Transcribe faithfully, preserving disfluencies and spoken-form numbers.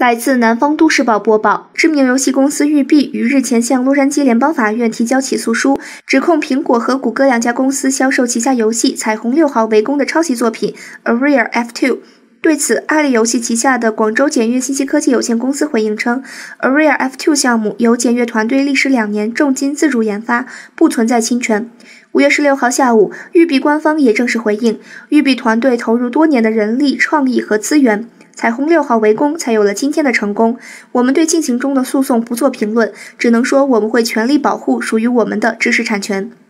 来自南方都市报播报，知名游戏公司育碧于日前向洛杉矶联邦法院提交起诉书，指控苹果和谷歌两家公司销售旗下游戏《彩虹六号：围攻》的抄袭作品《A Rare F 二》。对此，阿里游戏旗下的广州简悦信息科技有限公司回应称 ，A Rare F 二 项目由简悦团队历时两年重金自主研发，不存在侵权。五月十六号下午，育碧官方也正式回应，育碧团队投入多年的人力、创意和资源。彩虹六号围攻才有了今天的成功。我们对进行中的诉讼不做评论，只能说我们会全力保护属于我们的知识产权。